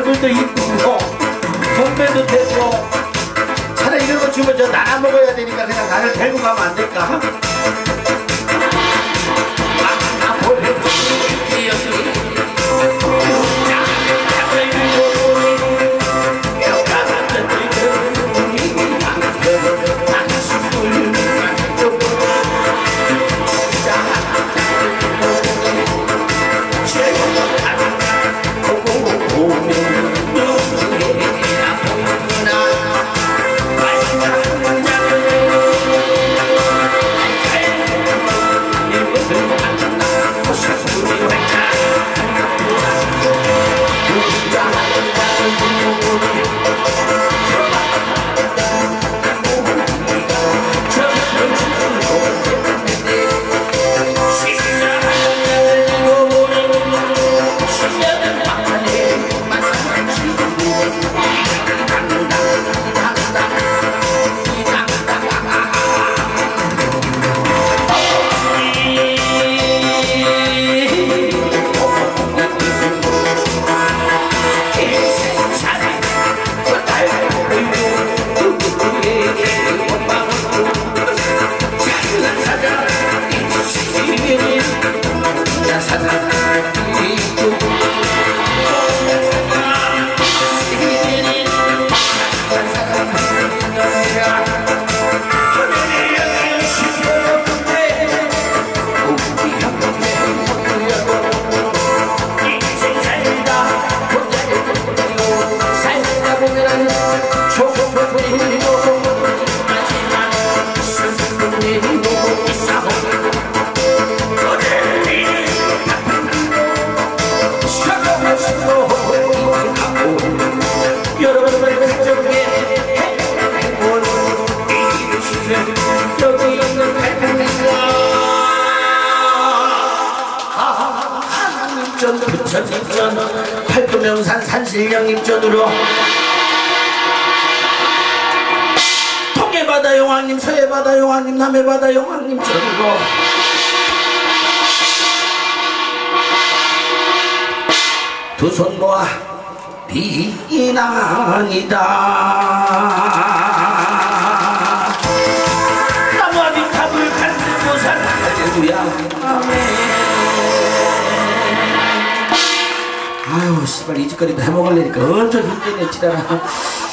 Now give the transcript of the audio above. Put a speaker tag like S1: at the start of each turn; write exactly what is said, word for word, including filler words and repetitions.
S1: 얼굴도 이쁘고 동배도 되고 차라리 이런 거 주면 저 나눠 먹어야 되니까 그냥 나를 데리고 가면 안 될까? 부처님전 팔도명산 산신령님전으로 동해바다 용왕님, 서해바다 용왕님, 남해바다 용왕님 전으로 두 손 모아 비난이다. 나무아비 탑을 간들고산 할렐루야 아멘. 아유 씨발 이 짓거리도 해먹으려니까 엄청 힘드네 지랄아.